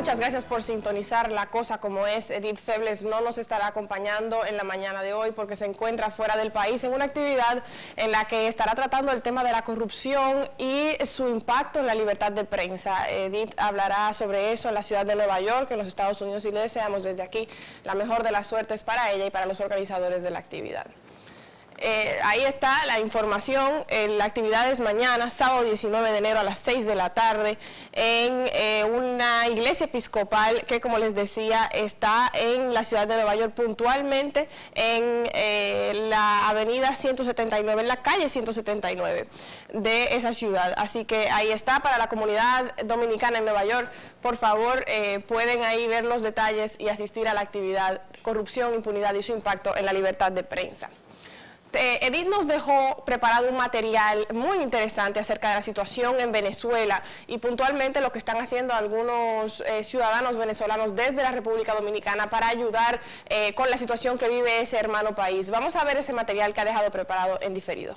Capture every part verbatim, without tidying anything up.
muchas gracias por sintonizar La Cosa Como Es. Edith Febles no nos estará acompañando en la mañana de hoy porque se encuentra fuera del país en una actividad en la que estará tratando el tema de la corrupción y su impacto en la libertad de prensa. Edith hablará sobre eso en la ciudad de Nueva York, en los Estados Unidos, y le deseamos desde aquí la mejor de las suertes para ella y para los organizadores de la actividad. Eh, ahí está la información. Eh, la actividad es mañana, sábado diecinueve de enero a las seis de la tarde, en eh, una iglesia episcopal que, como les decía, está en la ciudad de Nueva York, puntualmente en eh, la avenida ciento setenta y nueve, en la calle ciento setenta y nueve de esa ciudad. Así que ahí está para la comunidad dominicana en Nueva York. Por favor, eh, pueden ahí ver los detalles y asistir a la actividad Corrupción, Impunidad y su impacto en la libertad de prensa. Eh, Edith nos dejó preparado un material muy interesante acerca de la situación en Venezuela y puntualmente lo que están haciendo algunos eh, ciudadanos venezolanos desde la República Dominicana para ayudar eh, con la situación que vive ese hermano país. Vamos a ver ese material que ha dejado preparado en diferido.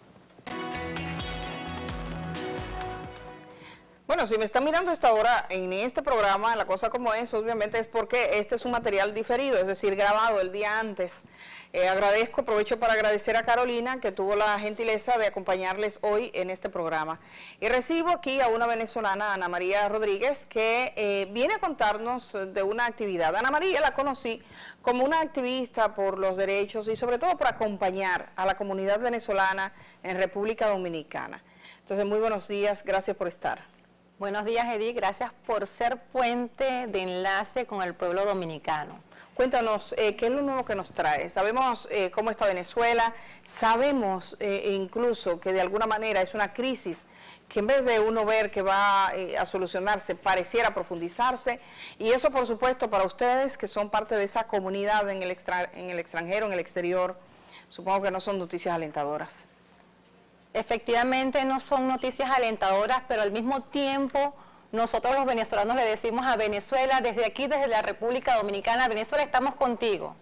Bueno, si me están mirando a esta hora en este programa, La Cosa Como Es, obviamente es porque este es un material diferido, es decir, grabado el día antes. Eh, agradezco, aprovecho para agradecer a Carolina, que tuvo la gentileza de acompañarles hoy en este programa. Y recibo aquí a una venezolana, Ana María Rodríguez, que eh, viene a contarnos de una actividad. Ana María la conocí como una activista por los derechos y sobre todo por acompañar a la comunidad venezolana en República Dominicana. Entonces, muy buenos días, gracias por estar. Buenos días, Edith. Gracias por ser puente de enlace con el pueblo dominicano. Cuéntanos, eh, ¿qué es lo nuevo que nos trae? Sabemos eh, cómo está Venezuela, sabemos eh, incluso que de alguna manera es una crisis que en vez de uno ver que va eh, a solucionarse, pareciera profundizarse, y eso por supuesto para ustedes que son parte de esa comunidad en el, extra, en el extranjero, en el exterior, supongo que no son noticias alentadoras. Efectivamente no son noticias alentadoras, pero al mismo tiempo nosotros los venezolanos le decimos a Venezuela, desde aquí, desde la República Dominicana, Venezuela, estamos contigo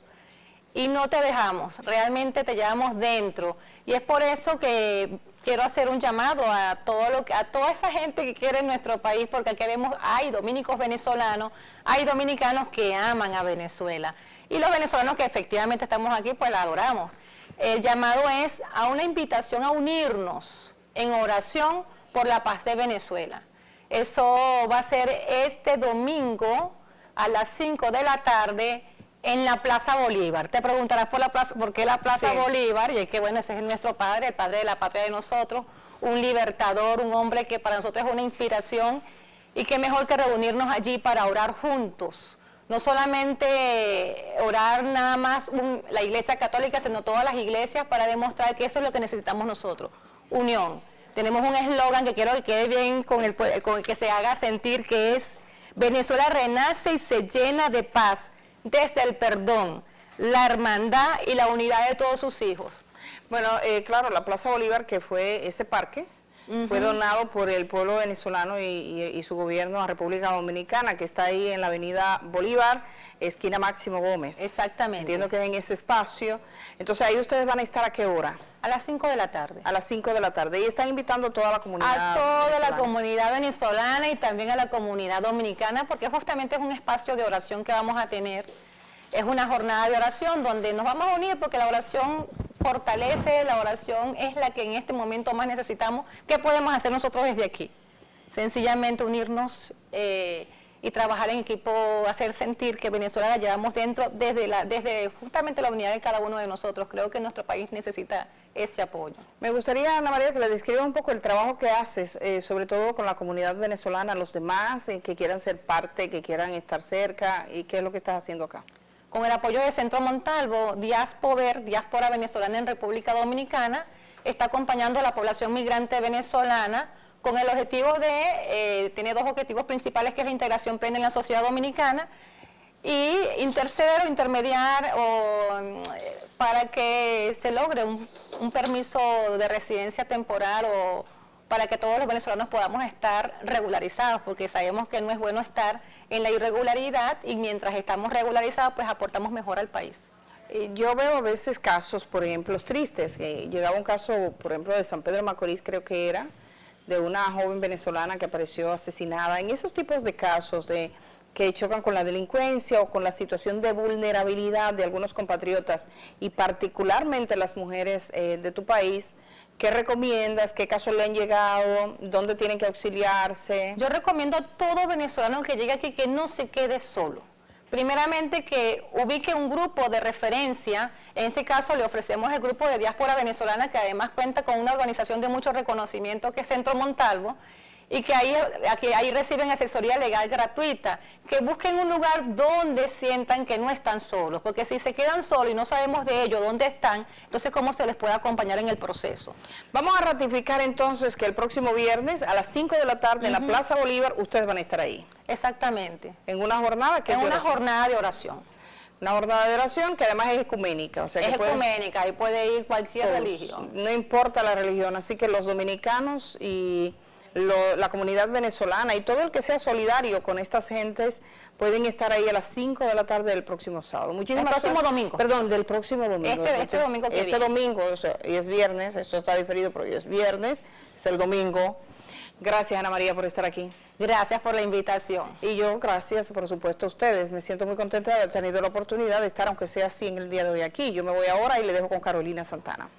y no te dejamos, realmente te llevamos dentro. Y es por eso que quiero hacer un llamado a, todo lo que, a toda esa gente que quiere nuestro país, porque aquí vemos, hay dominicos venezolanos, hay dominicanos que aman a Venezuela. Y los venezolanos que efectivamente estamos aquí, pues la adoramos. El llamado es a una invitación a unirnos en oración por la paz de Venezuela. Eso va a ser este domingo a las cinco de la tarde en la Plaza Bolívar. Te preguntarás por, la plaza, por qué la Plaza sí. Bolívar, y es que bueno, ese es nuestro padre, el padre de la patria de nosotros, un libertador, un hombre que para nosotros es una inspiración, y qué mejor que reunirnos allí para orar juntos. No solamente orar nada más un, la Iglesia Católica, sino todas las iglesias para demostrar que eso es lo que necesitamos nosotros, unión. Tenemos un eslogan que quiero que quede bien con el, con el que se haga sentir, que es Venezuela renace y se llena de paz desde el perdón, la hermandad y la unidad de todos sus hijos. Bueno, eh, claro, la Plaza Bolívar, que fue ese parque, Uh-huh. fue donado por el pueblo venezolano y, y, y su gobierno a República Dominicana, que está ahí en la avenida Bolívar, esquina Máximo Gómez. Exactamente. Entiendo que es en ese espacio. Entonces, ¿ahí ustedes van a estar a qué hora? A las cinco de la tarde. A las cinco de la tarde. Y están invitando a toda la comunidad A toda venezolana. la comunidad venezolana y también a la comunidad dominicana, porque justamente es un espacio de oración que vamos a tener. Es una jornada de oración donde nos vamos a unir porque la oración fortalece, la oración es la que en este momento más necesitamos. ¿Qué podemos hacer nosotros desde aquí? Sencillamente unirnos eh, y trabajar en equipo, hacer sentir que Venezuela la llevamos dentro desde, la, desde justamente la unidad de cada uno de nosotros. Creo que nuestro país necesita ese apoyo. Me gustaría, Ana María, que le describa un poco el trabajo que haces, eh, sobre todo con la comunidad venezolana, los demás eh, que quieran ser parte, que quieran estar cerca, y qué es lo que estás haciendo acá. Con el apoyo de Centro Montalvo, Diaspover, Diáspora Venezolana en República Dominicana, está acompañando a la población migrante venezolana con el objetivo de, eh, tiene dos objetivos principales, que es la integración plena en la sociedad dominicana y interceder o intermediar o, eh, para que se logre un, un permiso de residencia temporal o para que todos los venezolanos podamos estar regularizados, porque sabemos que no es bueno estar en la irregularidad y mientras estamos regularizados, pues aportamos mejor al país. Yo veo a veces casos, por ejemplo, tristes. Eh, llegaba un caso, por ejemplo, de San Pedro de Macorís, creo que era, de una joven venezolana que apareció asesinada. En esos tipos de casos de que chocan con la delincuencia o con la situación de vulnerabilidad de algunos compatriotas y particularmente las mujeres eh, de tu país, ¿qué recomiendas? ¿Qué casos le han llegado? ¿Dónde tienen que auxiliarse? Yo recomiendo a todo venezolano que llegue aquí que no se quede solo. Primeramente, que ubique un grupo de referencia. En este caso le ofrecemos el grupo de diáspora venezolana, que además cuenta con una organización de mucho reconocimiento, que es Centro Montalvo, y que ahí, que ahí reciben asesoría legal gratuita, que busquen un lugar donde sientan que no están solos, porque si se quedan solos y no sabemos de ellos dónde están, entonces cómo se les puede acompañar en el proceso. Vamos a ratificar entonces que el próximo viernes a las cinco de la tarde uh-huh. en la Plaza Bolívar ustedes van a estar ahí. Exactamente. En una jornada que En es una oración. jornada de oración. Una jornada de oración que además es ecuménica. O sea, es que pueden, ecuménica, ahí puede ir cualquier todos, religión. No importa la religión, así que los dominicanos y Lo, la comunidad venezolana y todo el que sea solidario con estas gentes pueden estar ahí a las cinco de la tarde del próximo sábado. Muchísimas el próximo gracias. domingo. Perdón, del próximo domingo. Este, este domingo que Este viene. domingo, o sea, y es viernes, esto está diferido, pero hoy es viernes, es el domingo. Gracias, Ana María, por estar aquí. Gracias por la invitación. Y yo, gracias, por supuesto, a ustedes. Me siento muy contenta de haber tenido la oportunidad de estar, aunque sea así, en el día de hoy aquí. Yo me voy ahora y le dejo con Carolina Santana.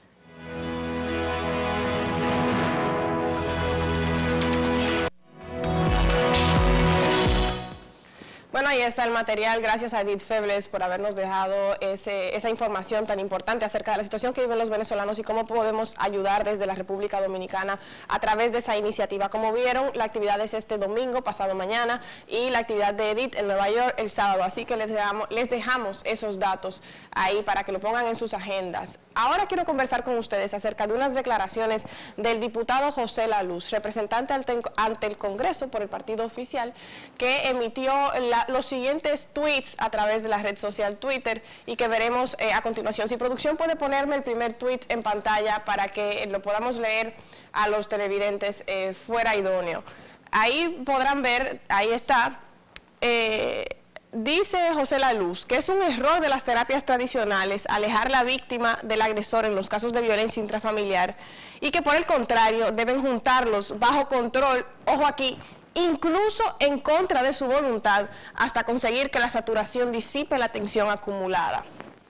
Bueno, ahí está el material. Gracias a Edith Febles por habernos dejado ese, esa información tan importante acerca de la situación que viven los venezolanos y cómo podemos ayudar desde la República Dominicana a través de esa iniciativa. Como vieron, la actividad es este domingo, pasado mañana, y la actividad de Edith en Nueva York el sábado. Así que les dejamos, les dejamos esos datos ahí para que lo pongan en sus agendas. Ahora quiero conversar con ustedes acerca de unas declaraciones del diputado José La Luz, representante ante el Congreso por el partido oficial, que emitió la los siguientes tweets a través de la red social Twitter y que veremos eh, a continuación. Si producción puede ponerme el primer tweet en pantalla para que lo podamos leer a los televidentes, eh, fuera idóneo. Ahí podrán ver, ahí está, eh, dice José La Luz que es un error de las terapias tradicionales alejar a la víctima del agresor en los casos de violencia intrafamiliar y que por el contrario deben juntarlos bajo control, ojo aquí, incluso en contra de su voluntad, hasta conseguir que la saturación disipe la tensión acumulada.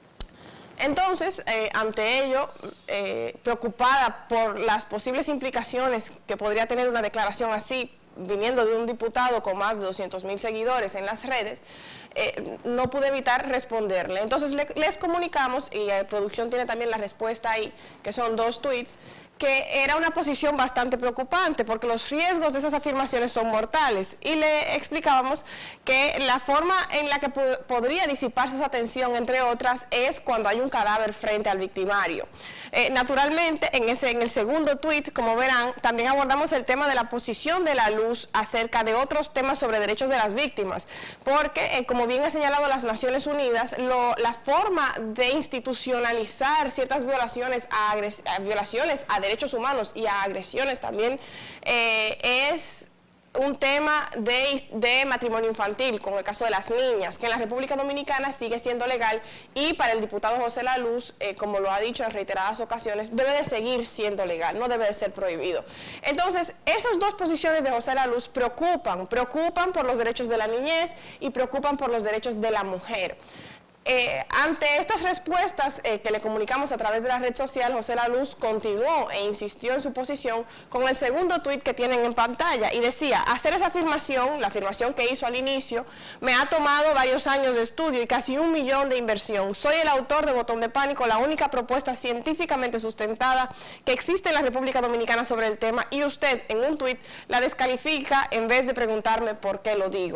Entonces, eh, ante ello, eh, preocupada por las posibles implicaciones que podría tener una declaración así, viniendo de un diputado con más de doscientos mil seguidores en las redes, eh, no pude evitar responderle. Entonces le, les comunicamos, y la producción tiene también la respuesta ahí, que son dos tweets, que era una posición bastante preocupante porque los riesgos de esas afirmaciones son mortales, y le explicábamos que la forma en la que po podría disiparse esa tensión, entre otras, es cuando hay un cadáver frente al victimario. Eh, naturalmente, en, ese, en el segundo tuit, como verán, también abordamos el tema de la posición de La Luz acerca de otros temas sobre derechos de las víctimas, porque, eh, como bien ha señalado las Naciones Unidas, lo, la forma de institucionalizar ciertas violaciones a, a violaciones a derechos derechos humanos y a agresiones también, eh, es un tema de, de matrimonio infantil, con el caso de las niñas, que en la República Dominicana sigue siendo legal, y para el diputado José La Luz, eh, como lo ha dicho en reiteradas ocasiones, debe de seguir siendo legal, no debe de ser prohibido. Entonces, esas dos posiciones de José La Luz preocupan, preocupan por los derechos de la niñez y preocupan por los derechos de la mujer. Eh, ante estas respuestas eh, que le comunicamos a través de la red social, José La Luz continuó e insistió en su posición con el segundo tuit que tienen en pantalla, y decía: hacer esa afirmación, la afirmación que hizo al inicio, me ha tomado varios años de estudio y casi un millón de inversión. Soy el autor de Botón de Pánico, la única propuesta científicamente sustentada que existe en la República Dominicana sobre el tema, y usted en un tuit la descalifica en vez de preguntarme por qué lo digo.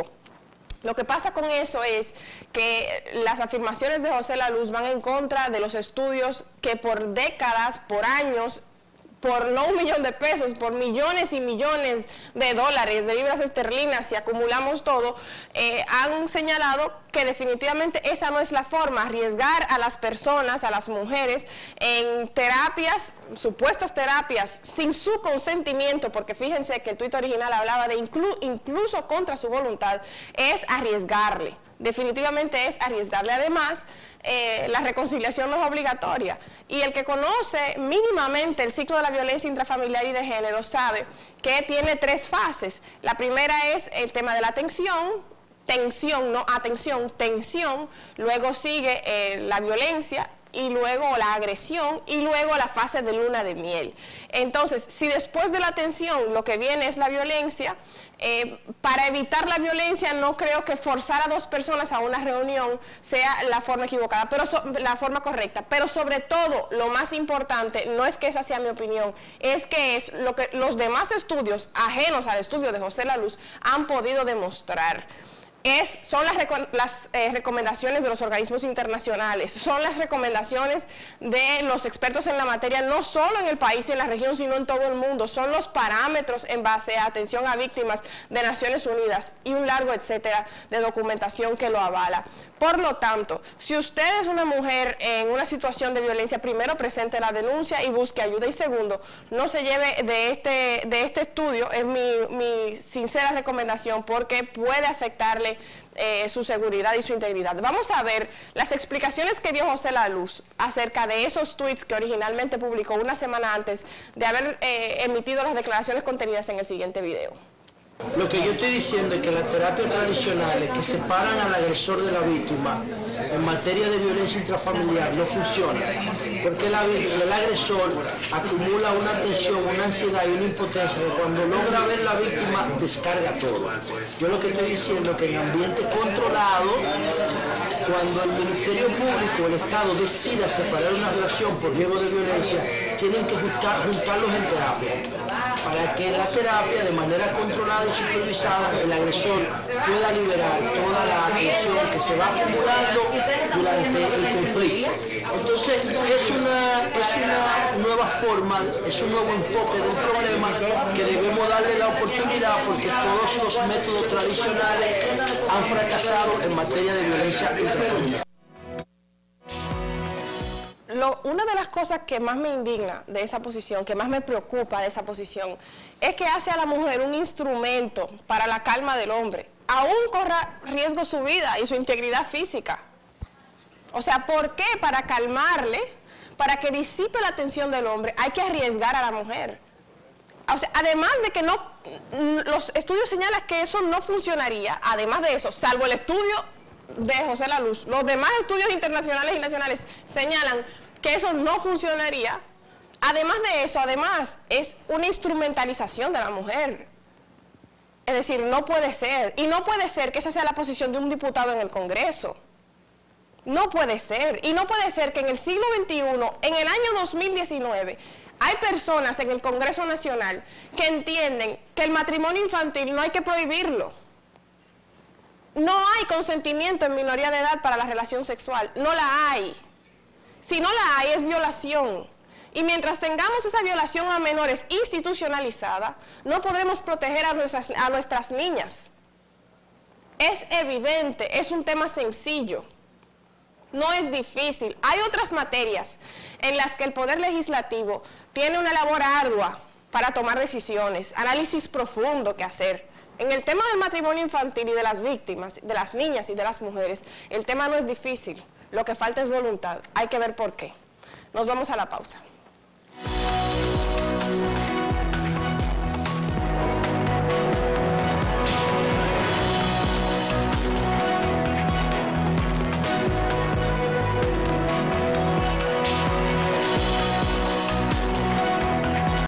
Lo que pasa con eso es que las afirmaciones de José La Luz van en contra de los estudios que por décadas, por años, por no un millón de pesos, por millones y millones de dólares, de libras esterlinas, si acumulamos todo, eh, han señalado que definitivamente esa no es la forma, arriesgar a las personas, a las mujeres, en terapias, supuestas terapias, sin su consentimiento, porque fíjense que el tuit original hablaba de inclu incluso contra su voluntad, es arriesgarle. Definitivamente es arriesgarle. Además, eh, la reconciliación no es obligatoria, y el que conoce mínimamente el ciclo de la violencia intrafamiliar y de género sabe que tiene tres fases. La primera es el tema de la tensión, tensión, no atención, tensión, luego sigue eh, la violencia, y luego la agresión, y luego la fase de luna de miel. Entonces, si después de la tensión lo que viene es la violencia, eh, para evitar la violencia no creo que forzar a dos personas a una reunión sea la forma equivocada, pero so, la forma correcta. Pero sobre todo, lo más importante, no es que esa sea mi opinión, es que es lo que los demás estudios, ajenos al estudio de José La Luz, han podido demostrar. Es, son las, las eh, recomendaciones de los organismos internacionales, son las recomendaciones de los expertos en la materia, no solo en el país y en la región, sino en todo el mundo. Son los parámetros en base a atención a víctimas de Naciones Unidas y un largo etcétera de documentación que lo avala. Por lo tanto, si usted es una mujer en una situación de violencia, primero presente la denuncia y busque ayuda, y segundo, no se lleve de este, de este estudio, es mi, mi sincera recomendación, porque puede afectarle eh, su seguridad y su integridad. Vamos a ver las explicaciones que dio José La Luz acerca de esos tweets que originalmente publicó una semana antes de haber eh, emitido las declaraciones contenidas en el siguiente video. Lo que yo estoy diciendo es que las terapias tradicionales que separan al agresor de la víctima en materia de violencia intrafamiliar no funcionan, porque la, el agresor acumula una tensión, una ansiedad y una impotencia que cuando logra ver la víctima descarga todo. Yo lo que estoy diciendo es que en ambiente controlado, cuando el Ministerio Público, el Estado, decida separar una relación por riesgo de violencia, tienen que juntar, juntarlos en terapia, para que en la terapia, de manera controlada y supervisada, el agresor pueda liberar toda la tensión que se va acumulando durante el conflicto. Entonces, es una, es una nueva forma, es un nuevo enfoque de un problema que debemos darle la oportunidad, porque todos los métodos tradicionales han fracasado en materia de violencia intrafamiliar. Lo, una de las cosas que más me indigna de esa posición, que más me preocupa de esa posición, es que hace a la mujer un instrumento para la calma del hombre. Aún corra riesgo su vida y su integridad física. O sea, ¿por qué? Para calmarle, para que disipe la tensión del hombre, hay que arriesgar a la mujer. O sea, además de que no, los estudios señalan que eso no funcionaría, además de eso, salvo el estudio de José La Luz, los demás estudios internacionales y nacionales señalan que eso no funcionaría. Además de eso, además, es una instrumentalización de la mujer. Es decir, no puede ser, y no puede ser que esa sea la posición de un diputado en el Congreso. No puede ser, y no puede ser que en el siglo veintiuno, en el año dos mil diecinueve, hay personas en el Congreso Nacional que entienden que el matrimonio infantil no hay que prohibirlo. No hay consentimiento en minoría de edad para la relación sexual, no la hay. Si no la hay, es violación. Y mientras tengamos esa violación a menores institucionalizada, no podremos proteger a nuestras, a nuestras niñas. Es evidente, es un tema sencillo. No es difícil. Hay otras materias en las que el Poder Legislativo tiene una labor ardua para tomar decisiones, análisis profundo que hacer. En el tema del matrimonio infantil y de las víctimas, de las niñas y de las mujeres, el tema no es difícil. Lo que falta es voluntad. Hay que ver por qué. Nos vamos a la pausa.